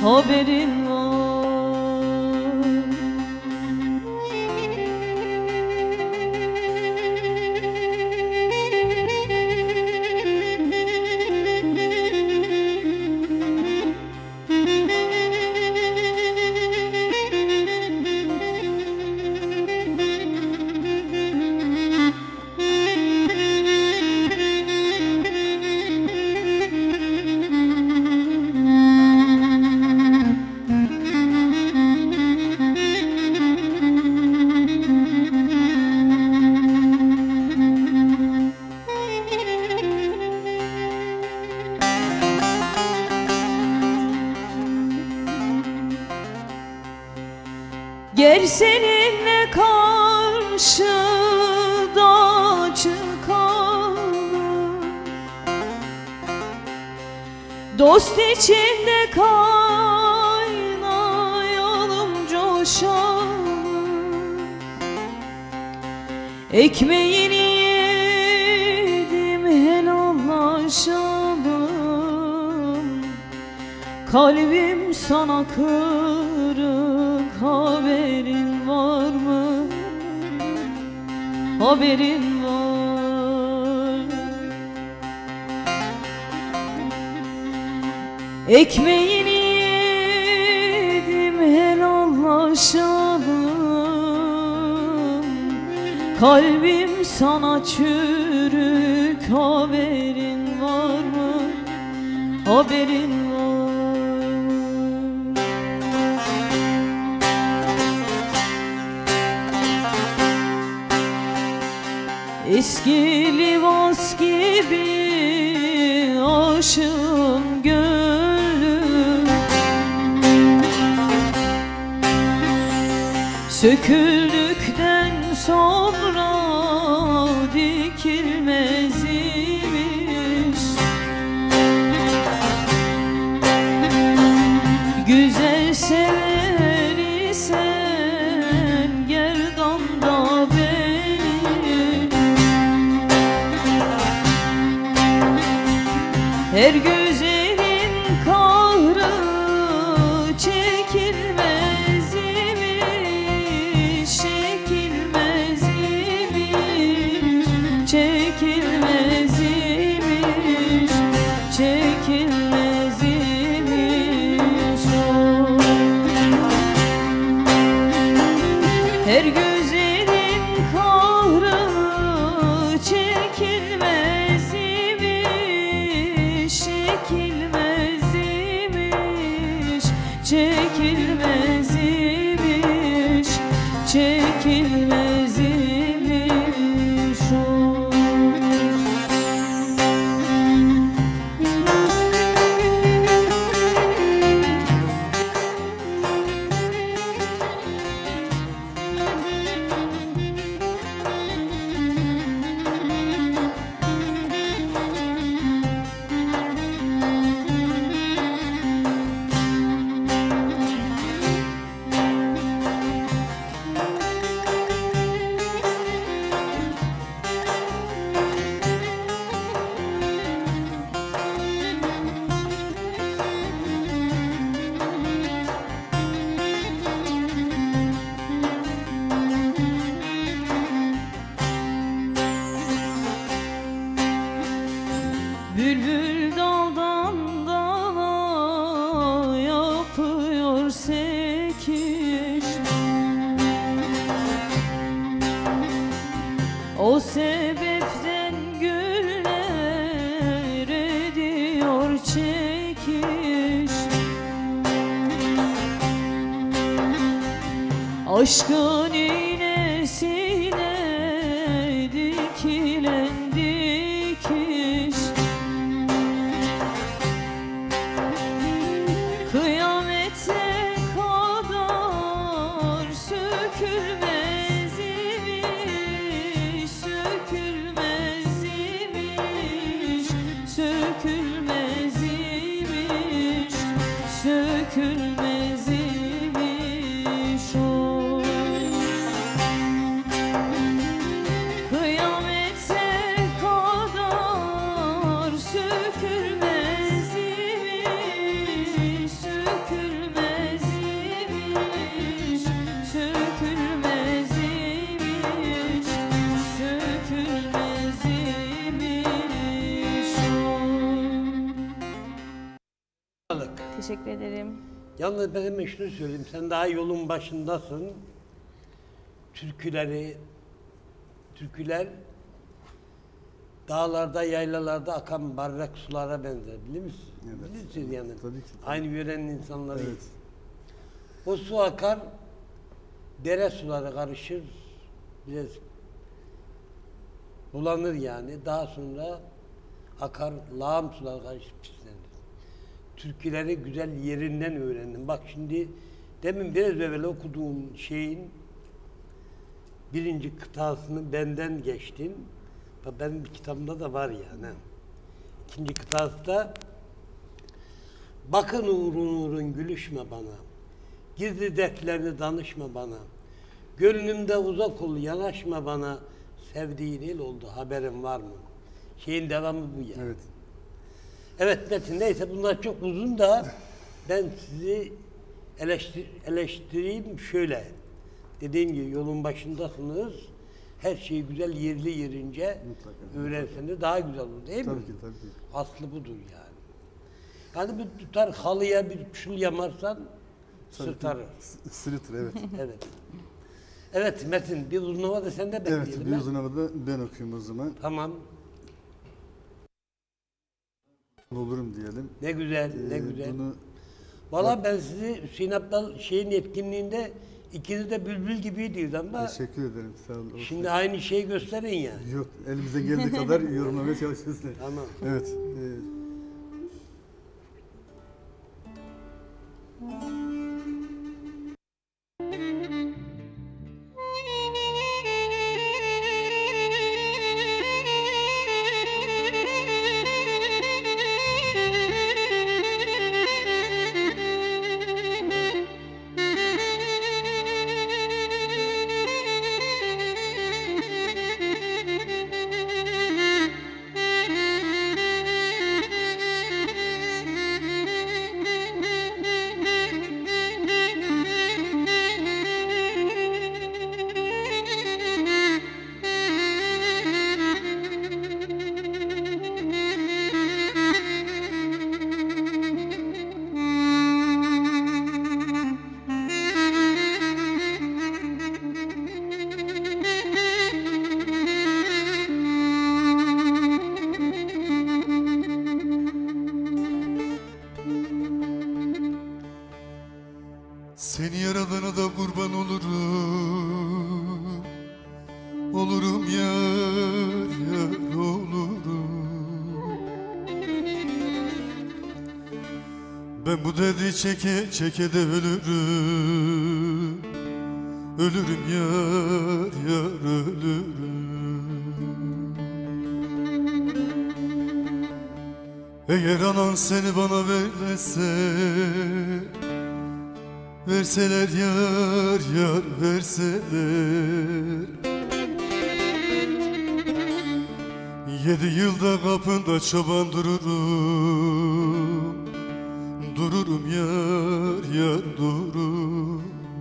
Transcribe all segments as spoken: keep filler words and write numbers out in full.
haberin var. Gel seninle karşıda çıkalım, dost içinde kaynayalım, coşalım. Ekmeğini yedim, helallaşalım. Kalbim sana kırık, haberin var mı? Haberin var. Ekmeğini yedim, helallaşalım. Kalbim sana çürük, haberin var mı? Haberin var. Eski livas gibi aşığım gönlüm, söküldükten sonra dikilmez imiş. Güzel sever isen gerdanda beni, her güzelin kahrı çekilmez imiş, çekilmez imiş, çekilmez imiş, çekilmez imiş o. Her güzelin kahrı çekilmez imiş, çekilmez imiş, çekilmez imiş, çekilmez imiş o. Bülbül daldan dala yapıyor sekiş, o sebepten güller ediyor çekiş. Aşkın iğnesine dikilen dikiş, kıyamete kadar sökülmez imiş, sökülmez imiş, sökülmez imiş, sökülmez imiş o. Kıyamete kadar sökülmez imiş, sökülmez teşekkür ederim. Yalnız ben hemen şunu söyleyeyim, sen daha yolun başındasın. Türküleri, türküler dağlarda, yaylalarda akan barrak sulara benzer, bilir misin? Evet. Bilirsin yani. Tabii ki, tabii. Aynı yörenin insanları. Evet. O su akar, dere suları karışır, biraz bulanır yani. Daha sonra akar, lağım suları karışır, pislenir. Türküleri güzel yerinden öğrendim. Bak şimdi, demin biraz evvel okuduğum şeyin birinci kıtasını benden geçtin. Tabii benim bir kitabımda da var yani. İkinci kıtası da bakın uğrun uğrun gülüşme bana. Gizli dertlerini danışma bana. Gönlümde uzak ol, yanaşma bana. Sevdiğin el oldu, haberin var mı? Şeyin devamı bu yani. Evet. Evet Metin, neyse bunlar çok uzun da ben sizi eleştir, eleştireyim şöyle. Dediğim gibi yolun başındasınız. Her şeyi güzel yerli yerince Mutlaka, öğrenseniz daha güzel olur değil mi? Tabii ki, tabii ki. Aslı budur yani. Yani bir tutar halıya bir çul yamarsan Tabii ki. sırtarır. S- Sırıtır, evet. Evet. Evet Metin, bir uzun hava da sende bekleyelim. Evet, bir ha? uzun havada ben okuyayım o zaman. Tamam. Olurum diyelim. Ne güzel, Ee, ne güzel. Bunu Valla ben sizi Hüseyin Abdal şeyin etkinliğinde ikiniz de bülbül gibiydiniz ama teşekkür ederim. Sağ olun. şimdi aynı şeyi gösterin ya. Yok, elimize geldiği kadar yorumlamaya çalışıyoruz. Tamam. Evet. e, Seni yaradana da kurban olurum. Olurum yar yar olurum. Ben bu derdi çeke çeke de ölürüm. Ölürüm yar yar ölürüm. Eğer anan seni bana vermezse, verseler yar yar verseler, yedi yılda kapında çoban dururum. Dururum yar yar dururum.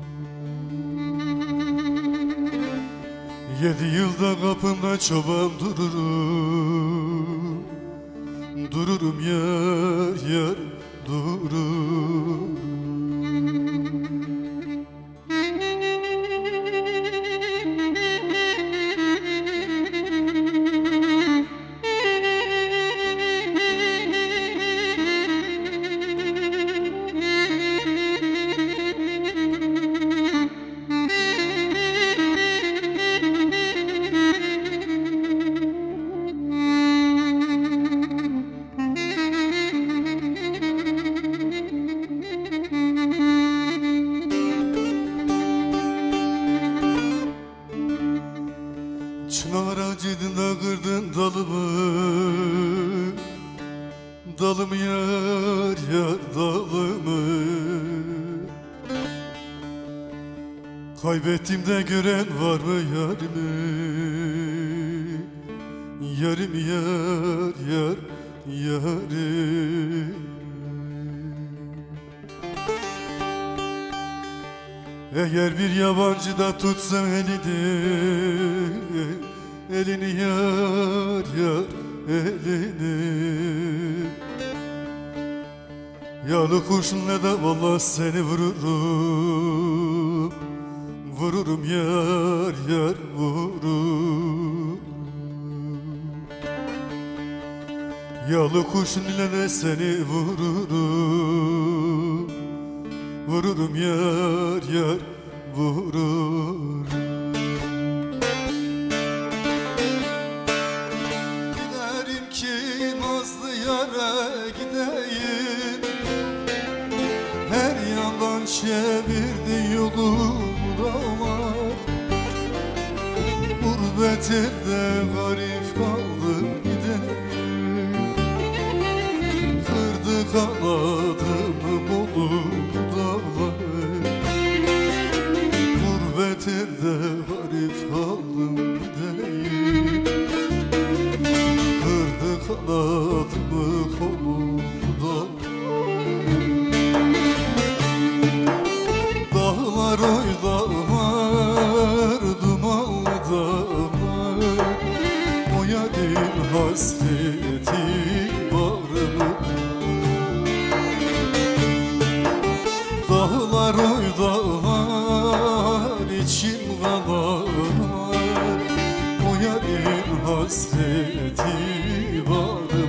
Yedi yılda kapında çoban dururum. Dururum yar yar dururum. Çınar ağacında kırdın dalımı, dalımı yar yar dalımı. Kaybettim de gören var mı yarımı? Yarım yar yar yarım. Eğer bir yabancı da tutsa elini, elini yar yar elini, Yalı kurşunla da vallahi seni vururum. Vururum yar yar vururum. Yalı kurşun ile de seni vururum. Vururum yar yar vururum. Giderim ki nazlı yara gideyim. Her yandan çevirdi yolumu dağlar. Gurbet elde garip kaldım gideyim. Kırdı kanadımı bolu dağlar. Gurbet elde garip kaldım gideyim. Kırdı kanadımı kolu dağlar. Dağlar oy dağlar, dumanlı dağlar. O yarim hasreti var mı? Dağlar oy dağlar, içim kanar. O yarim hasreti var mı?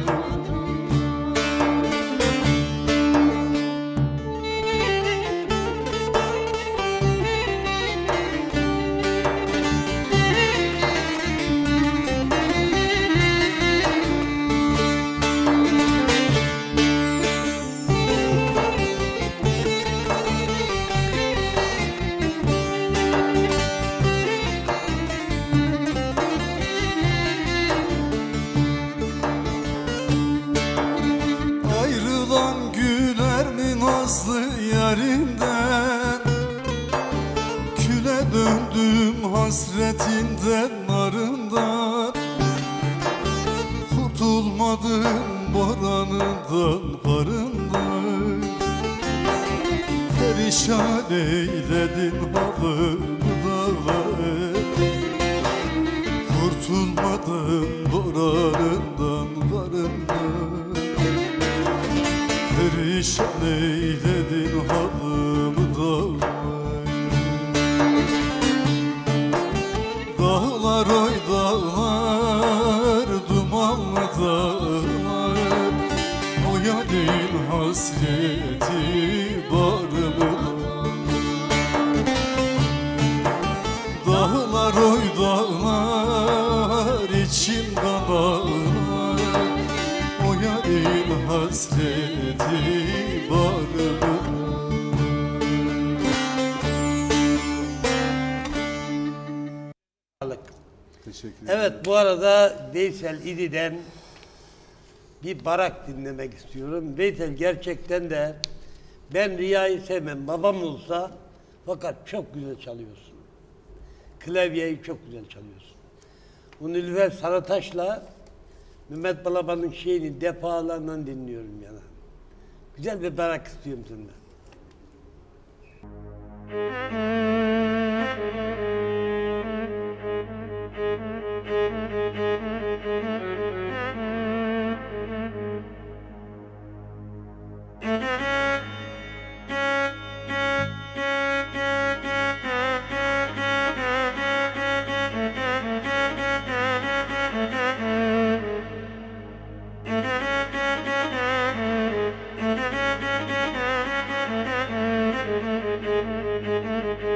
Ayrılan güler mi nazlı yarinden? Küle döndüm hasretinden narından. Kurtulmadım boranından karından. Perişan eyledin halımı dağlar. Kurtulmadım boranından karından. Perişan eyledin halımı dağlar. Dağlar oy dağlar, dumanlı dağlar. O yarim hasreti var mı? Dağlar oy dağlar, içim kanar. O yarim hasreti var mı? Teşekkür ederim. Evet, bu arada Veysel İdi'den bir barak dinlemek istiyorum. Veysel, gerçekten de ben Riya'yı sevmem. Babam olsa, fakat çok güzel çalıyorsun. Klavyeyi çok güzel çalıyorsun. Bu Nilüfer Sarıtaş'la Mehmet Balaban'ın şeyini defalarından dinliyorum yana. Güzel bir barak istiyorum senden. Thank you.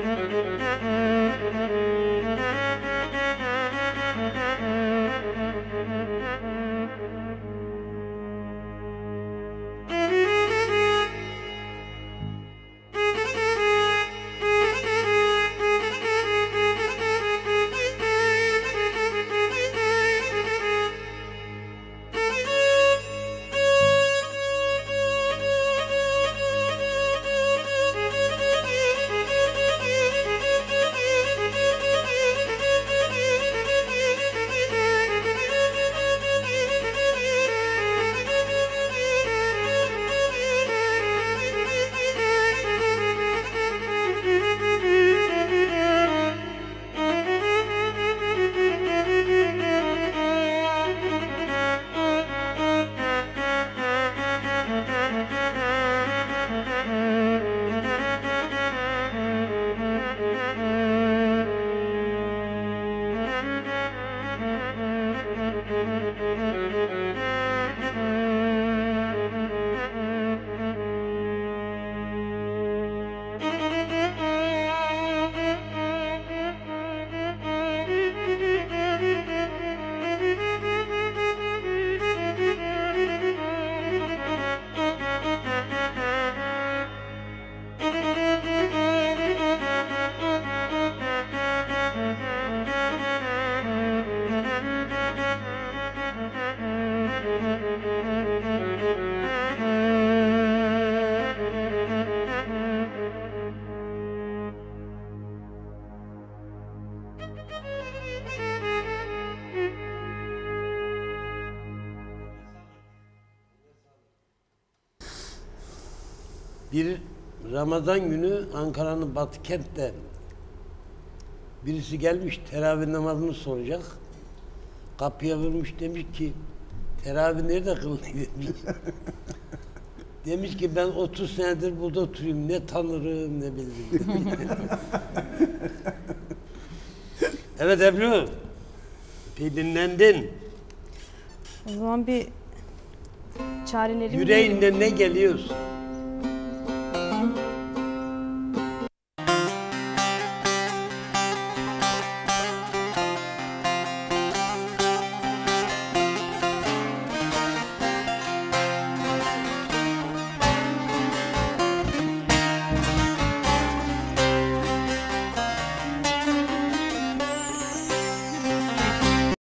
Bir Ramazan günü Ankara'nın Batı kentte birisi gelmiş teravih namazını soracak. Kapıya vurmuş demiş ki teravih nerede kılınıyor demiş. Demiş ki ben otuz senedir burada oturuyorum. Ne tanırım ne bilirim. Evet Ebru. Epey dinlendin. O zaman bir çarelerimi Yüreğinde ne geliyorsa